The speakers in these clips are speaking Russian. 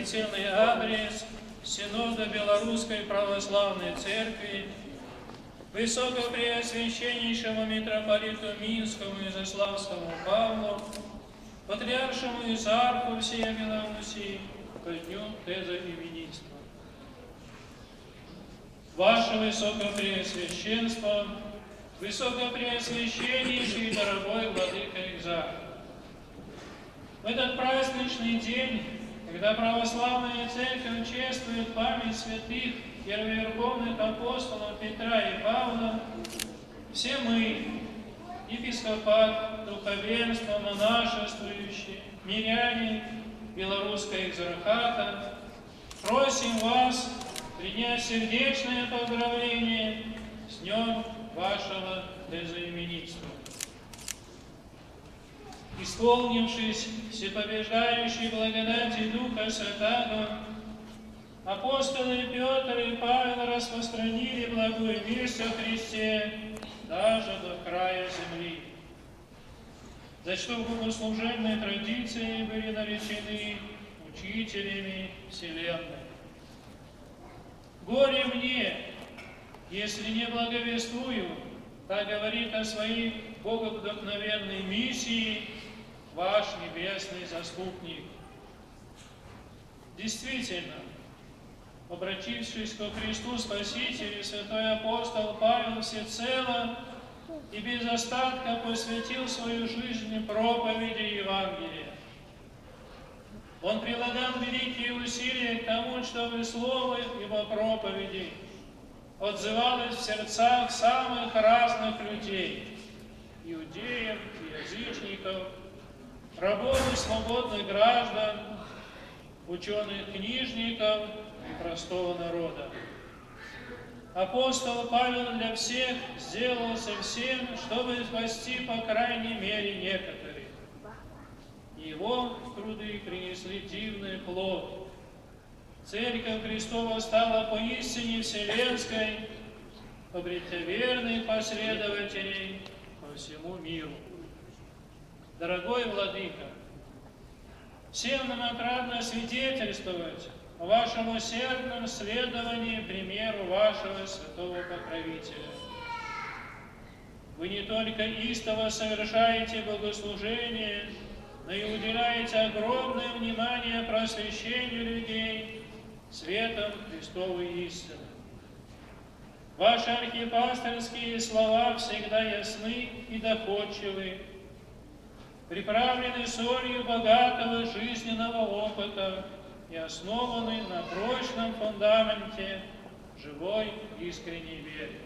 предварительный адрес Синода Белорусской Православной Церкви Высокопреосвященнейшему митрополиту Минскому и Изяславскому Павлу, Патриаршему Изарху всей Белоруссии ко дню тезоименинства. Ваше Высокопреосвященство, Высокопреосвященнейший и дорогой Владыка Изарх, в этот праздничный день, когда православная церковь чествует память святых первоверховных апостолов Петра и Павла, все мы, епископат, духовенство, монашествующие, миряне Белорусского Экзархата, просим вас принять сердечное поздравление с днем вашего тезоименинства. Исполнившись всепобеждающей благодати Духа Святаго, апостолы Петр и Павел распространили благую весть о Христе даже до края земли, за что в богослужебной традиции были наречены учителями вселенной. Горе мне, если не благовествую, так говорит о своей боговдохновенной миссии ваш небесный заступник. Действительно, обратившись ко Христу Спасителю, святой апостол Павел всецело и без остатка посвятил свою жизнь проповеди Евангелия. Он прилагал великие усилия к тому, чтобы слово его проповеди отзывалось в сердцах самых разных людей, иудеев и язычников, рабов и свободных граждан, ученых-книжников и простого народа. Апостол Павел для всех сделался всем, чтобы спасти по крайней мере некоторых. Его труды принесли дивный плод. Церковь Христова стала поистине вселенской, обретя верных последователей по всему миру. Дорогой Владыка, всем нам отрадно свидетельствовать о вашем усердном следовании примеру вашего святого покровителя. Вы не только истово совершаете богослужение, но и уделяете огромное внимание просвещению людей светом Христовой истины. Ваши архипасторские слова всегда ясны и доходчивы, приправлены солью богатого жизненного опыта и основаны на прочном фундаменте живой искренней веры.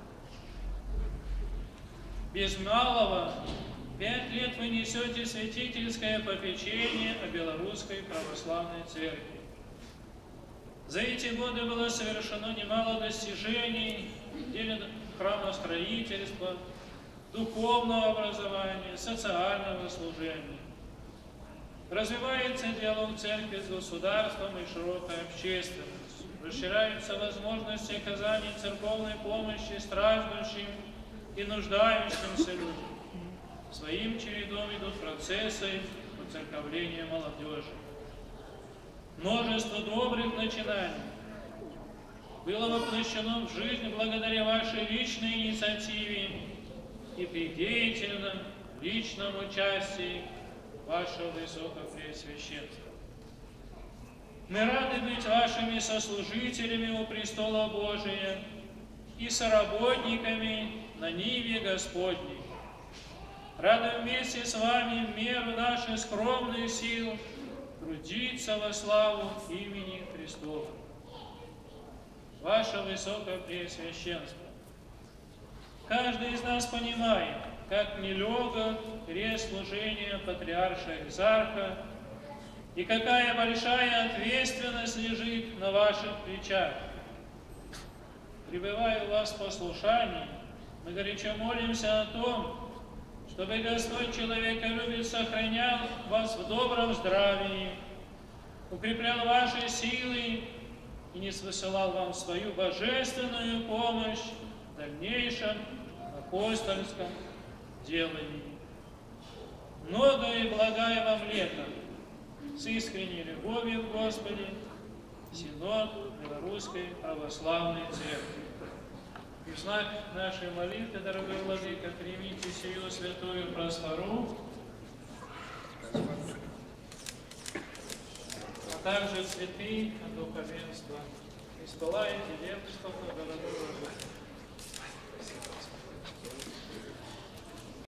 Без малого 5 лет вы несете святительское попечение о Белорусской Православной Церкви. За эти годы было совершено немало достижений в деле храмостроительства, духовного образования, социального служения. Развивается диалог церкви с государством и широкой общественностью. Расширяются возможности оказания церковной помощи страждущим и нуждающимся людям. Своим чередом идут процессы уцерковления молодежи. Множество добрых начинаний было воплощено в жизнь благодаря вашей личной инициативе и при деятельном личном участии вашего Высокопреосвященства. Мы рады быть вашими сослужителями у престола Божия и соработниками на ниве Господней. Рады вместе с вами в меру наших скромных сил трудиться во славу имени Христова. Ваше Высокопреосвященство, каждый из нас понимает, как нелегок крест служения патриарша Экзарха и какая большая ответственность лежит на ваших плечах. Пребывая у вас в послушании, мы горячо молимся о том, чтобы Господь человеколюбец сохранял вас в добром здравии, укреплял ваши силы и низвысылал вам свою божественную помощь в дальнейшем апостольском делании. Многое и благое вам лето, с искренней любовью к Господе, Синод Белорусской Православной Церкви. И в знак нашей молитвы, дорогой Владыка, примите сию святую просфору, а также цветы от духовенства. Исполайте лепство, дорогой Владыка.